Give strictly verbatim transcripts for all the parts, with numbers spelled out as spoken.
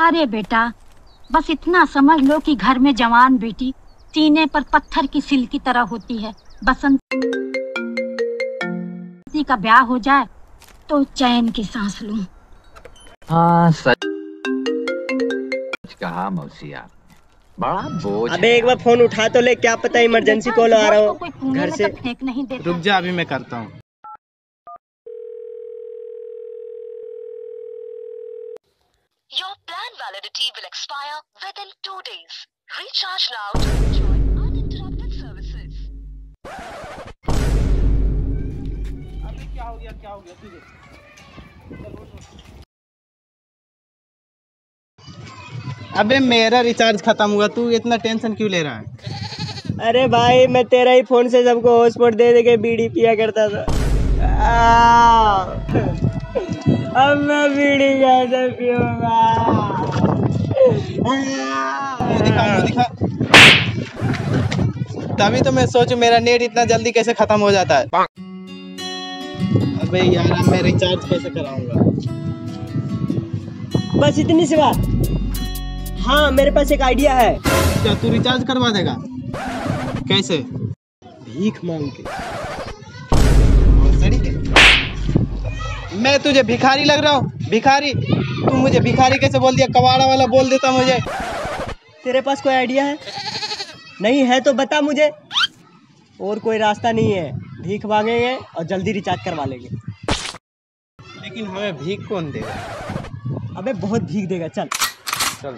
अरे बेटा, बस इतना समझ लो कि घर में जवान बेटी सीने पर पत्थर की सिल की तरह होती है। बसंती का ब्याह हो जाए तो चैन की सांस लूं। हाँ सच कहा मौसी आप, बड़ा बोझ। अबे एक बार फोन उठा तो ले, क्या पता इमरजेंसी कॉल आ रहा हो घर से। फेंक नहीं देता। रुक जा, अभी मैं करता हूँ। Your plan validity will expire within two days. Recharge now to enjoy uninterrupted services. अबे क्या हो गया, क्या हो गया तुझे? अबे मेरा रिचार्ज खत्म हुआ, तू इतना टेंशन क्यों ले रहा है? अरे भाई मैं तेरा ही फोन से सबको हॉटस्पॉट दे दे के बीड़ी पिया करता था। अब मैं बीड़ी कैसे पीऊंगा? दिखा, दिखा। तभी तो मैं सोचूं मेरा नेट इतना जल्दी कैसे खत्म हो जाता है। अबे यार अब मैं रिचार्ज कैसे कराऊंगा? बस इतनी सी बात। हाँ मेरे पास एक आइडिया है। क्या तू रिचार्ज करवा देगा? कैसे? भीख मांग के। मैं तुझे भिखारी लग रहा हूँ? भिखारी? तू मुझे भिखारी कैसे बोल दिया? कबाड़ा वाला बोल देता मुझे। तेरे पास कोई आइडिया है? नहीं है तो बता मुझे। और कोई रास्ता नहीं है, भीख मांगेंगे और जल्दी रिचार्ज करवा लेंगे। लेकिन हमें भीख कौन देगा? अबे बहुत भीख देगा, चल चल।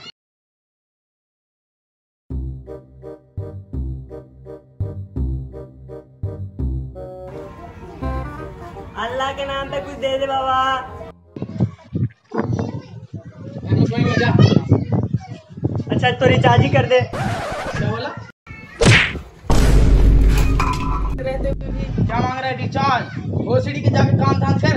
अल्लाह के नाम पे कुछ दे दे बाबा। अच्छा तो रिचार्ज ही कर दे। क्या बोला? रहते हुए भी क्या मांग रहा है? रिचार्ज। ओसीडी के जाके काम धाम कर।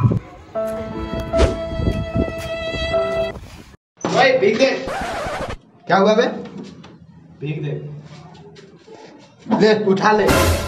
भाई भीख दे। क्या हुआ बे? भीख दे। ले उठा ले।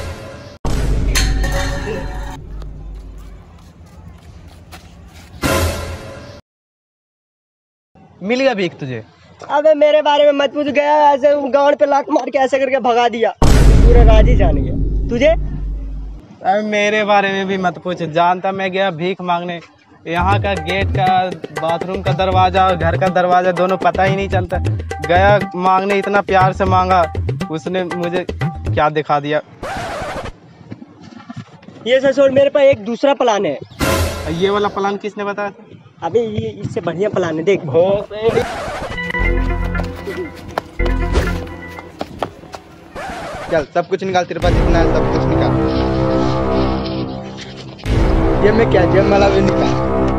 मिल गया भीख तुझे? अबे मेरे बारे में मत पूछ, गया ऐसे गांड पे लात मार के ऐसे करके भगा दिया, पूरा राज ही जान गया। तुझे? अरे मेरे बारे में भी मत पूछ, जानता मैं गया भीख मांगने, यहाँ का गेट का, बाथरूम का दरवाजा और घर का दरवाजा दोनों पता ही नहीं चलता। गया मांगने, इतना प्यार से मांगा, उसने मुझे क्या दिखा दिया। ये ससुर मेरे पास एक दूसरा प्लान है। ये वाला प्लान किसने बताया? अबे ये इससे बढ़िया प्लान है, देख। चल सब कुछ निकाल, तेरे पास जितना है सब कुछ निकाल। ये में क्या जेब वाला भी निकाल।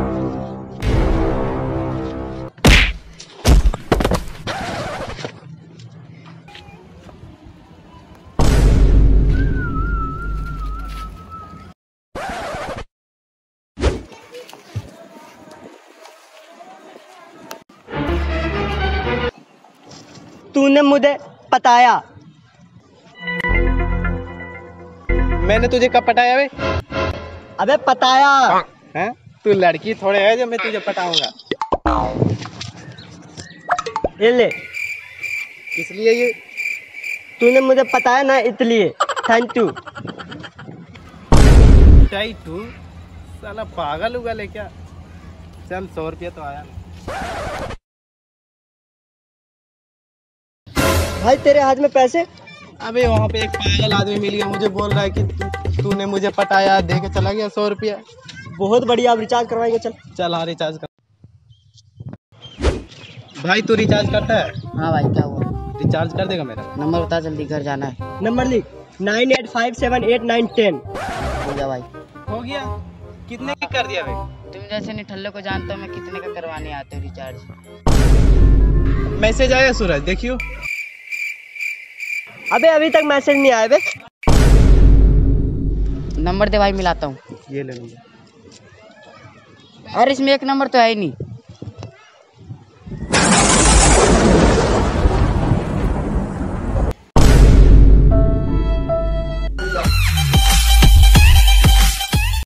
तूने मुझे पताया। मैंने तुझे कब पटाया बे? अबे पताया। हैं? तू लड़की थोड़े है जो मैं तुझे पटाऊंगा। ये ले। इसलिए ये तूने मुझे पताया ना, इसलिए थैंक यू। चाय तू साला पागल हुआ ले क्या? चल सौ रुपया तो आया ना। भाई तेरे हाथ में पैसे? अबे वहाँ पे एक पागल आदमी मिल गया, मुझे बोल रहा है कि तू, तूने मुझे पटाया, दे के चला गया सौ रुपया। बहुत बढ़िया, आप रिचार्ज करवाएंगे। चल चल हाँ रिचार्ज कर। भाई तू रिचार्ज करता है? हाँ भाई क्या हुआ? रिचार्ज कर देगा मेरा? नंबर बता जल्दी, घर जाना है। नंबर लिख, nine eight five seven eight nine ten. हो गया भाई। हो गया? कितने की कर दिया भाई? तुम जैसे निठल्ले को जानता हूँ मैं, कितने का करवाने आते हो रिचार्ज। मैसेज आया सूरज, देखियो। अबे अभी तक मैसेज नहीं आया बे। नंबर दे भाई, मिलाता हूँ। ये ले लीजिए। अरे इसमें एक नंबर तो है ही नहीं।